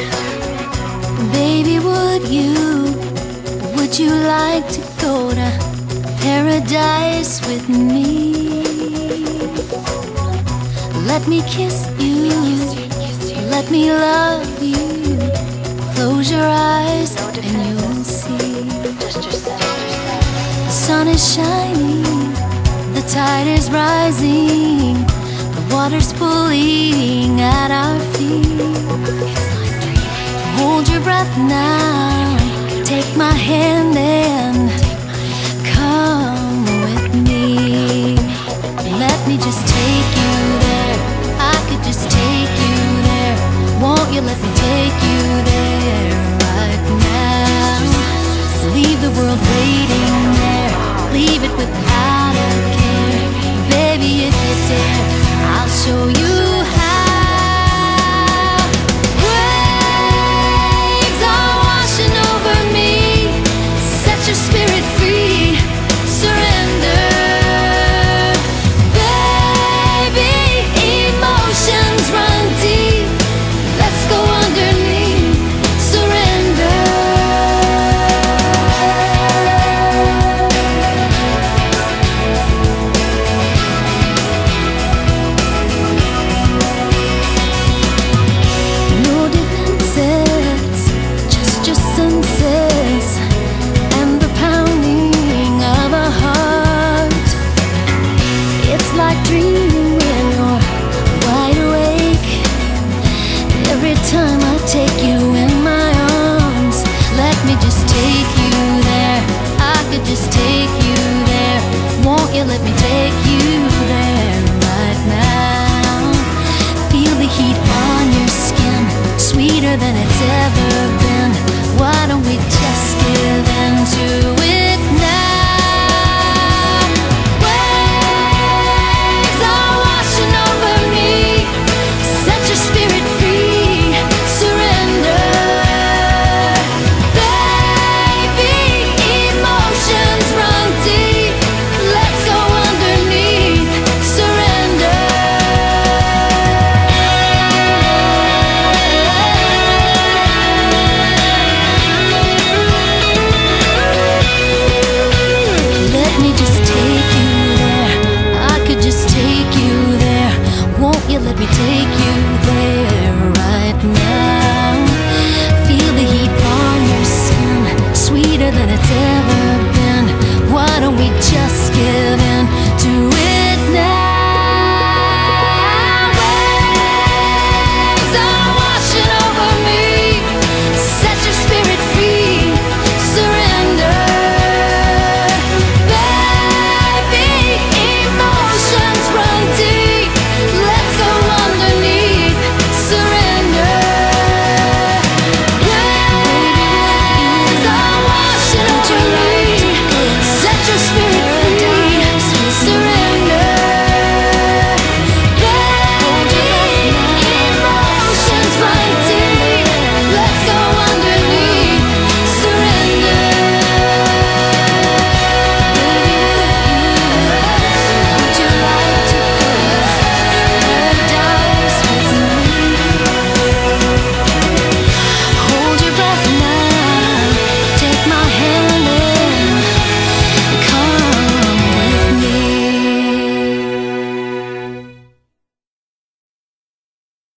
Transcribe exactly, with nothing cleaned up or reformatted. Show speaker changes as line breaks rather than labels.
Baby, would you, would you like to go to paradise with me? Let me kiss you, let me love you. Close your eyes and you'll see. The sun is shining, the tide is rising, the water's pulling at our feet. Hold your breath now, take my hand and come with me. Let me just take you there, I could just take you there. Won't you let me take you there right now? Leave the world waiting there, leave it without a care. Baby, if you dare, I'll show you how. Waves are washing over me, set your spirit free, surrender. Baby, emotions run deep, let's go underneath, surrender. No defenses, just your senses and the pounding of a heart. It's like dreaming when you're wide awake. Every time I take you in my arms, let me just take you there, I could just take you there. Won't you let me take you there right now? Feel the heat on your skin, sweeter than it's ever been. Why don't we just give in to it now? Waves are washing over me, set your spirit free, surrender. Baby, emotions run deep, let's go underneath, surrender. Let me just take you there, I could just take you there. Won't you let me take you there right now? Feel the heat on your skin, sweeter than it's ever been. Why don't we just give in to it now? Waves are